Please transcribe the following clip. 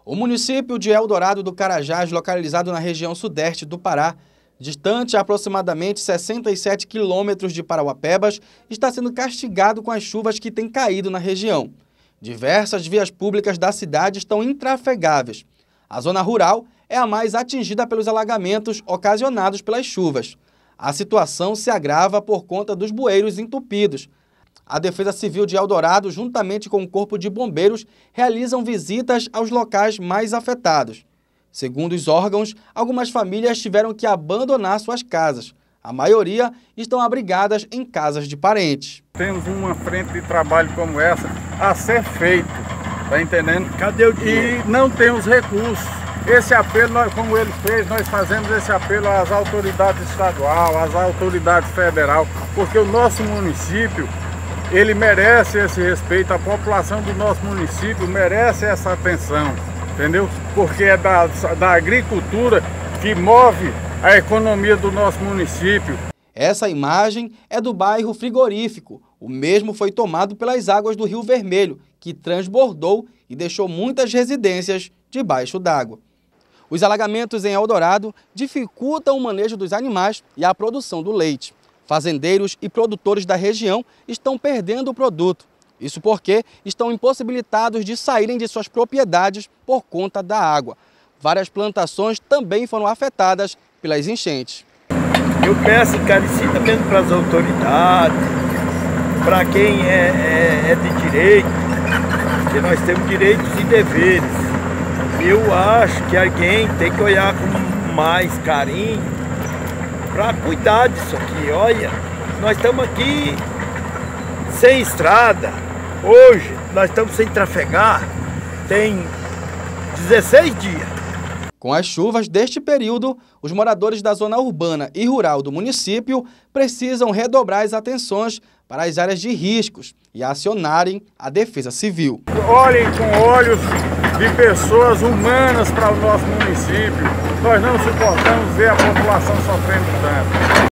O município de Eldorado do Carajás, localizado na região sudeste do Pará, distante aproximadamente 67 quilômetros de Parauapebas, está sendo castigado com as chuvas que têm caído na região. Diversas vias públicas da cidade estão intrafegáveis. A zona rural é a mais atingida pelos alagamentos ocasionados pelas chuvas. A situação se agrava por conta dos bueiros entupidos. A Defesa Civil de Eldorado, juntamente com o Corpo de Bombeiros, realizam visitas aos locais mais afetados. Segundo os órgãos, algumas famílias tiveram que abandonar suas casas. A maioria estão abrigadas em casas de parentes. Temos uma frente de trabalho como essa a ser feito, tá entendendo? Cadê o dinheiro? E não temos recursos. Esse apelo, como ele fez, nós fazemos esse apelo às autoridades estaduais, às autoridades federais, porque o nosso município, ele merece esse respeito, a população do nosso município merece essa atenção, entendeu? Porque é da agricultura que move a economia do nosso município. Essa imagem é do bairro Frigorífico. O mesmo foi tomado pelas águas do Rio Vermelho, que transbordou e deixou muitas residências debaixo d'água. Os alagamentos em Eldorado dificultam o manejo dos animais e a produção do leite. Fazendeiros e produtores da região estão perdendo o produto. Isso porque estão impossibilitados de saírem de suas propriedades por conta da água. Várias plantações também foram afetadas pelas enchentes. Eu peço encarecidamente para as autoridades, para quem é de direito, que nós temos direitos e deveres. Eu acho que alguém tem que olhar com mais carinho para cuidar disso aqui. Olha, nós estamos aqui sem estrada. Hoje nós estamos sem trafegar, tem 16 dias. Com as chuvas deste período, os moradores da zona urbana e rural do município precisam redobrar as atenções para as áreas de riscos e acionarem a Defesa Civil. Olhem com olhos de pessoas humanas para o nosso município. Nós não suportamos ver a população sofrendo tanto.